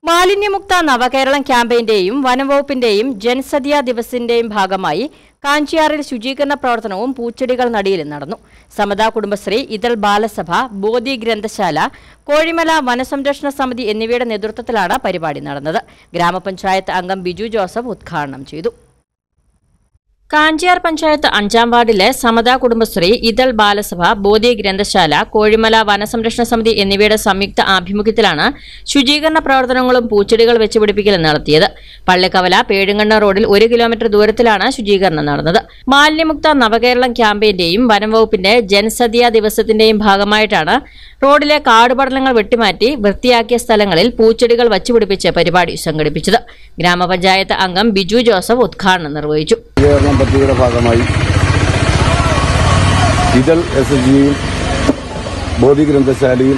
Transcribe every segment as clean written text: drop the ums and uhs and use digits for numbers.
മാലിന്യമുക്ത നവകേരളം ക്യാമ്പയിന്റെയും വനംവകുപ്പിന്റെയും ജനസദ്യ ദിവസത്തിന്റെയും ഭാഗമായി കാഞ്ചിയാറിൽ ശുചീകരണ പ്രവർത്തനവും പൂച്ചെടികൾ നടീലും നടന്നു. സമതാ കുടുംബശ്രീ, ഇതൾ ബാലസഭ, ബോധി ഗ്രന്ഥശാല, കോഴിമല വനസംരക്ഷണ സമിതി എന്നിവയുടെ നേതൃത്വത്തിലാണ് പരിപാടി നടന്നത്. ഗ്രാമപഞ്ചായത്ത് അംഗം ബിജു ജോസഫ് ഉദ്ഘാടനം ചെയ്തു. കാഞ്ചിയാർ പഞ്ചായത്ത് 5-ാം വാർഡിലെ സമതാ കുടുംബശ്രീ, ഇതൾ ബാലസഭ, ബോധി ഗ്രന്ഥശാല, കോഴിമല വനസംരക്ഷണ സമിതി എന്നിവയുടെ സംയുക്ത ആഭിമുഖ്യത്തിലാണ് ശുചീകരണ പ്രവർത്തനങ്ങളും പൂച്ചെടികൾ വെച്ചുപിടിപ്പിക്കലും നടത്തിയത്. പള്ളിക്കവല പേഴുങ്കണ്ണ റോഡിൽ 1 കിലോമീറ്റർ ദൂരത്തിലാണ് ശുചീകരണം നടന്നത്. മാലിന്യമുക്ത നവകേരളം ക്യാമ്പയിന്റെയും വനംവകുപ്പിന്റെ ജനസദ്യ ദിവസത്തിന്റെയും ഭാഗമായിട്ടാണ് റോഡിലെ കാടുപടലങ്ങൾ വെട്ടിമാറ്റി വൃത്തിയാക്കിയ സ്ഥലങ്ങളിൽ പൂച്ചെടികൾ വച്ചുപിടിപ്പിച്ച് പരിപാടി സംഘടിപ്പിച്ചത്. ഗ്രാമപഞ്ചായത്ത് അംഗം ബിജു ജോസഫ് ഉദ്ഘാടനം നിർവഹിച്ചു. പദ്ധതിയുടെ ഭാഗമായി ഇതൾ SHGയും ബോധി ഗ്രന്ഥശാലയും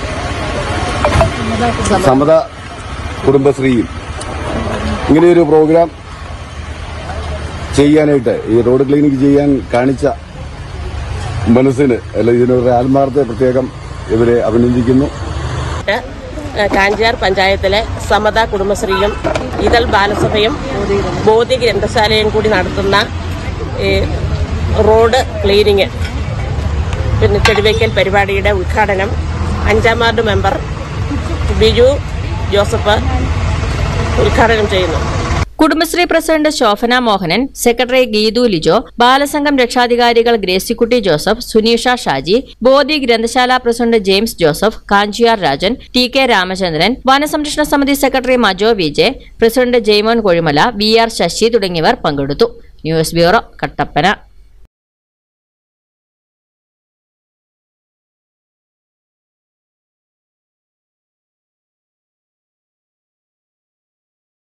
സമതാ കുടുംബശ്രീയും ഇങ്ങനെയൊരു പ്രോഗ്രാം ചെയ്യാനായിട്ട്, ഈ റോഡ് ക്ലീനിങ് ചെയ്യാൻ കാണിച്ച മനസ്സിന് ഇതിനൊരു ആത്മാർത്ഥത പ്രത്യേകം ഇവരെ അഭിനന്ദിക്കുന്നു. കാഞ്ചിയാർ പഞ്ചായത്തിലെ സമതാ കുടുംബശ്രീയും ഇതൾ ബാലസഭയും ബോധി ഗ്രന്ഥശാലയും കൂടി നടത്തുന്ന റോഡ് ക്ലീനിങ് പിന്നെ ചെടിവയ്ക്കൽ പരിപാടിയുടെ ഉദ്ഘാടനം 5-ാം വാർഡ് മെമ്പർ ബിജു ജോസഫ് ഉദ്ഘാടനം ചെയ്യുന്നു. കുടുംബശ്രീ പ്രസിഡന്റ് ശോഭന മോഹനൻ, സെക്രട്ടറി ഗീതു ലിജോ, ബാലസംഘം രക്ഷാധികാരികൾ Gracykutty Joseph, Suneesha Shaji, Bodhi Granthashala president James Joseph, Kanchiyar Rajan, TK Ramachandran, വനസംരക്ഷണ സമിതി secretary Majo Vijay, president Jaimon Kozhimala, VR Sasi തുടങ്ങിയവർ പങ്കെടുത്തു. News bureau, Kattappana.